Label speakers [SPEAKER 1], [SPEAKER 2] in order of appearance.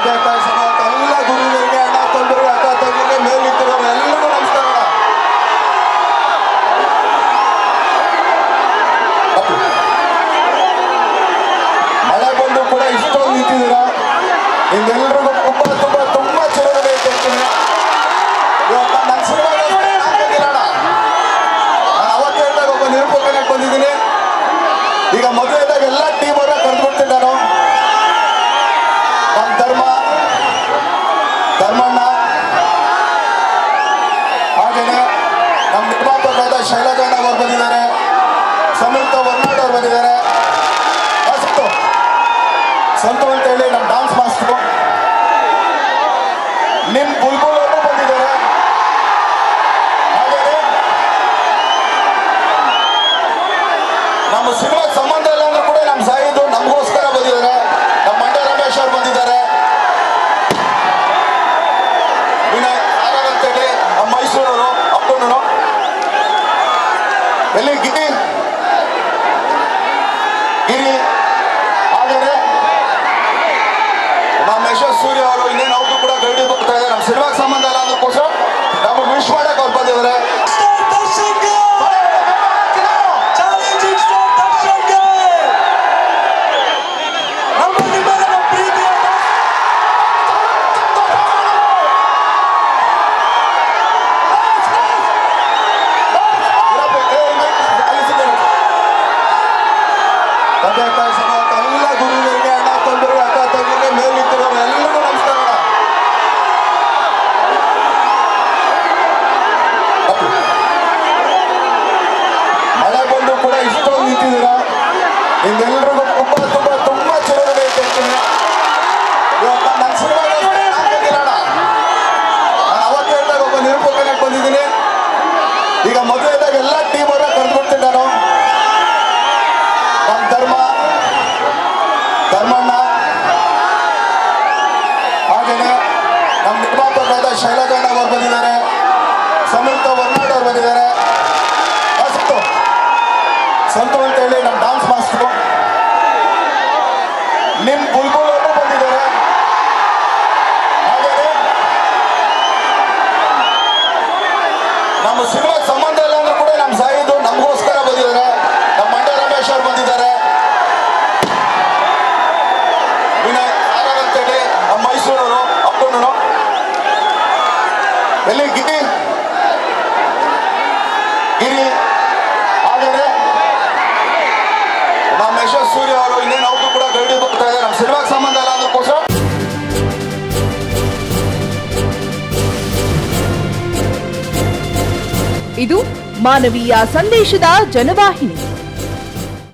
[SPEAKER 1] ತಂದೆ ತಾಯಿ ಸಮೇತ ಎಲ್ಲ ಗುರುಗಳಿಗೆ, ಅಣ್ಣ ತಂದರಿಗೆ, ಅಕ್ಕ ತಂಗಿಗೆ, ಮೇಲಿತ್ತಿರೋರು ಎಲ್ಲರಿಗೂ ನಮಸ್ಕಾರ. ಮಳೆ ಬಂದು ಕೂಡ ಇಷ್ಟೊಂದು ನಿಂತಿದ್ದೀರಾ. ನಿಮ್ಮೆಲ್ಲರಿಗೂ ತುಂಬಾ ಚೆನ್ನಾಗಿ ಹೇಳ್ತೀನಿ. ಇವತ್ತು ನನ್ನ ಸಿನಿಮಾ ಬಂದಿರೋಣ. ನಾನು ಅವತ್ತು ಹೇಳಿದಾಗ ಒಬ್ಬ ನಿರೂಪಕನಾಗಿ ಬಂದಿದ್ದೀನಿ. ಈಗ ಮದುವೆದಾಗ ಎಲ್ಲ ಟೀಮ್ ಅವರ ಕರೆದುಬಿಡ್ತೀನಿ ನಾನು. ನಮ್ಮ ಧರ್ಮಣ್ಣ, ಹಾಗೆಯೇ ನಮ್ಮ ನಿರ್ಮಾಪಕರಾದ ಶೈಲಜಾಣ್ಣ ಅವರು ಬಂದಿದ್ದಾರೆ, ಸಮೀರ್ಥ ವರ್ನಾಡ್ ಅವರು ಬಂದಿದ್ದಾರೆ, ಸಂತು ಅಂತ ಹೇಳಿ ನಮ್ಮ ಡಾನ್ಸ್ ಮಾಸ್ಟರು, ನಿಮ್ ಬುಲ್ಬುಲ್ ಅವರು ಬಂದಿದ್ದಾರೆ. ಹಾಗೆಯೇ ನಮ್ಮ ಸಿನಿಮಾಗೆ ಸಂಬಂಧ ಇಲ್ಲ ಅಂದ್ರೂ ಕೂಡ ನಮ್ಮ ಸಾಯಿದು ನಮಗೋಸ್ಕರ ಬಂದಿದ್ದಾರೆ. ನಮ್ಮ ಮಂಡ್ಯ ರಮೇಶ್ ಅವರು ಬಂದಿದ್ದಾರೆ, ವಿನಯ್ ಆರ್ ಅಂತೇಳಿ ನಮ್ಮ ಮೈಸೂರವರು ಅಪ್ಪನವರು, ಎಲ್ಲಿ ಗಿರಿ, ಹಾಗೆಯೇ ನಮ್ಮ ಯಶಸ್ ಸೂರ್ಯ ಅವರು ಇನ್ನೇನು ಅವ್ರು ಕೂಡ ಗೈಡಿ ಬರ್ತಾ ಇದ್ದಾರೆ. ನಮ್ಮ ಸಿನಿಮಾಗೆ ಸಂಬಂಧ ಇಲ್ಲ ಅನ್ನೋಕ್ಕೋಸ್ಕರ ನಮಗೆ ವಿಶ್ ಮಾಡಕ್ಕೆ ಅವ್ರು ಬಂದಿದ್ದಾರೆ. ತಂದೆ ತಾಯಿ ಸಮೇತ ಎಲ್ಲ ಗುರುಗಳಿಗೆ, ಅಣ್ಣ ತಂದರಿಗೆ, ಅಕ್ಕ ತಂಗಿಗೆ, ಮೇಲಿತ್ತಿರೋರು ಎಲ್ಲರಿಗೂ ನಮಸ್ಕಾರ. ಮಳೆ ಬಂದು ಕೂಡ ಇಷ್ಟೊಂದು ನಿಂತಿದ್ದೀರಾ. ನಿಮ್ಮೆಲ್ಲರಿಗೂ ತುಂಬಾ ಚೆನ್ನಾಗಿ ಹೇಳ್ತೀನಿ. ಇವತ್ತು ನನ್ನ ಸಿನಿಮಾ ಬಂದಿರೋಣ. ನಾನು ಅವತ್ತು ಹೇಳಿದಾಗ ಒಬ್ಬ ನಿರೂಪಕನಾಗಿ ಬಂದಿದ್ದೀನಿ. ಈಗ ಮದುವೆದಾಗ ಎಲ್ಲ ಟೀಮ್ ಅವರ ಕರೆದುಬಿಡ್ತೀನಿ ನಾನು. ನಮ್ಮ ಧರ್ಮಣ್ಣ, ಹಾಗೆಯೇ ನಮ್ಮ ನಿರ್ಮಾಪಕರಾದ ಶೈಲಜಾಣ್ಣ ಅವರು ಬಂದಿದ್ದಾರೆ, ಸಮೀರ್ಥ ವರ್ನಾಡ್ ಅವರು ಬಂದಿದ್ದಾರೆ, ಸಂತು ಅಂತ ಹೇಳಿ ನಮ್ಮ ಡಾನ್ಸ್ ಮಾಸ್ಟರು, ನಿಮ್ ಬುಲ್ಬುಲ್ ಅವರು ಬಂದಿದ್ದಾರೆ. ಹಾಗೆಯೇ ನಮ್ಮ ಸಿನಿಮಾಗೆ ಸಂಬಂಧ ಇಲ್ಲ ಅಂದ್ರೂ ಕೂಡ ನಮ್ಮ ಸಾಯಿದು ನಮಗೋಸ್ಕರ ಬಂದಿದ್ದಾರೆ. ನಮ್ಮ ಮಂಡ್ಯ ರಮೇಶ್ ಅವರು ಬಂದಿದ್ದಾರೆ, ವಿನಯ್ ಆರ್ ಅಂತೇಳಿ ನಮ್ಮ ಮೈಸೂರವರು ಅಪ್ಪನವರು, ಎಲ್ಲಿ ಗಿರಿ, ಹಾಗೆಯೇ ನಮ್ಮ ಯಶಸ್ ಸೂರ್ಯ ಅವರು ಇನ್ನೇನು ಅವ್ರು ಕೂಡ ಗೈಡಿ ಬರ್ತಾ ಇದ್ದಾರೆ. ನಮ್ಮ ಸಿನಿಮಾಗೆ ಸಂಬಂಧ ಇಲ್ಲ ಅನ್ನೋಕ್ಕೋಸ್ಕರ.
[SPEAKER 2] ಇದು ಮಾನವೀಯ ಸಂದೇಶದ ಜನವಾಹಿನಿ.